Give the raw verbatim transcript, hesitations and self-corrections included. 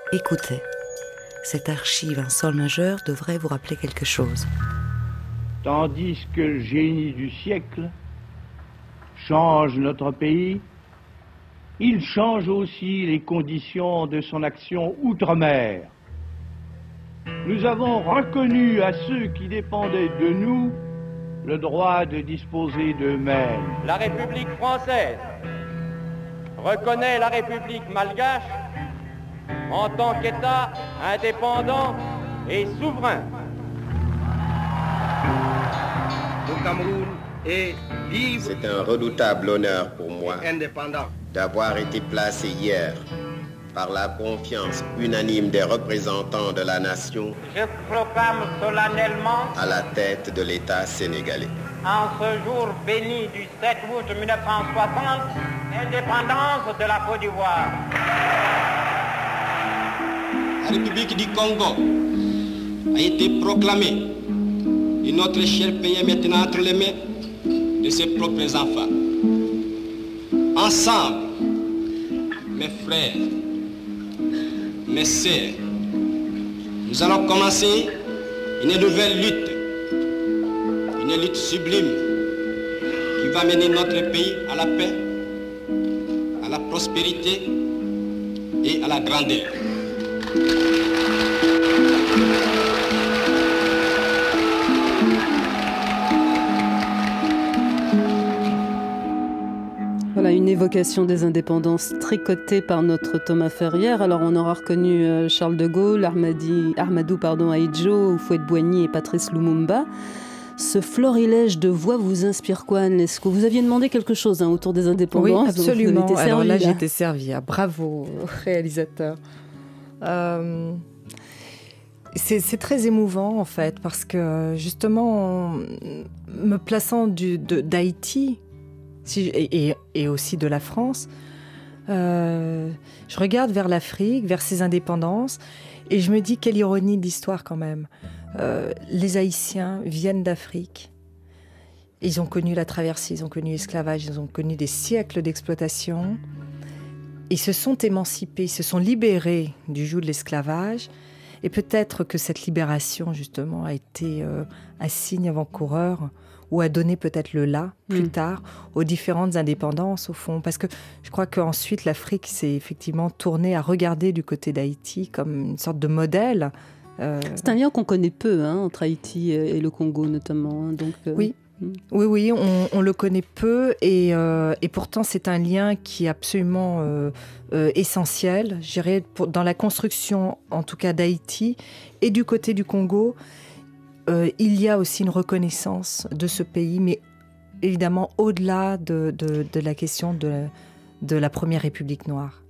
Écoutez, cette archive en sol majeur devrait vous rappeler quelque chose. Tandis que le génie du siècle change notre pays, il change aussi les conditions de son action outre-mer. Nous avons reconnu à ceux qui dépendaient de nous le droit de disposer d'eux-mêmes. La République française reconnaît la République malgache en tant qu'État indépendant et souverain. Le Cameroun est libre. C'est un redoutable honneur pour moi d'avoir été placé hier par la confiance unanime des représentants de la nation. Je proclame solennellement à la tête de l'État sénégalais. En ce jour béni du sept août mille neuf cent soixante, l'indépendance de la Côte d'Ivoire. La République du Congo a été proclamée et notre cher pays est maintenant entre les mains de ses propres enfants. Ensemble, mes frères, mes sœurs, nous allons commencer une nouvelle lutte, une lutte sublime qui va mener notre pays à la paix, à la prospérité et à la grandeur. Voilà une évocation des indépendances tricotée par notre Thomas Ferrière. Alors on aura reconnu euh, Charles de Gaulle, Armadi, Armadou pardon, Ahidjo, Houphouët-Boigny et Patrice Lumumba. Ce florilège de voix vous inspire quoi, Anne Lescaut? Vous aviez demandé quelque chose hein, autour des indépendances. Oui, absolument. Donc vous avez été Alors servi, là, là, j'ai été servie. Bravo, réalisateur. Euh, c'est, c'est très émouvant, en fait, parce que, justement, me plaçant du, de, d'Haïti si, et, et, et aussi de la France, euh, je regarde vers l'Afrique, vers ses indépendances, et je me dis quelle ironie de l'histoire, quand même. Euh, les Haïtiens viennent d'Afrique. Ils ont connu la traversée, ils ont connu l'esclavage, ils ont connu des siècles d'exploitation. Ils se sont émancipés, ils se sont libérés du joug de l'esclavage. Et peut-être que cette libération, justement, a été euh, un signe avant-coureur ou a donné peut-être le là, plus mmh. tard, aux différentes indépendances, au fond. Parce que je crois qu'ensuite, l'Afrique s'est effectivement tournée à regarder du côté d'Haïti comme une sorte de modèle. Euh... C'est un lien qu'on connaît peu, hein, entre Haïti et le Congo, notamment. Hein, donc, euh... Oui. Oui, oui, on, on le connaît peu et, euh, et pourtant c'est un lien qui est absolument euh, euh, essentiel, je dirais, pour, dans la construction, en tout cas d'Haïti et du côté du Congo. Euh, il y a aussi une reconnaissance de ce pays, mais évidemment au-delà de, de, de la question de, de la Première République noire.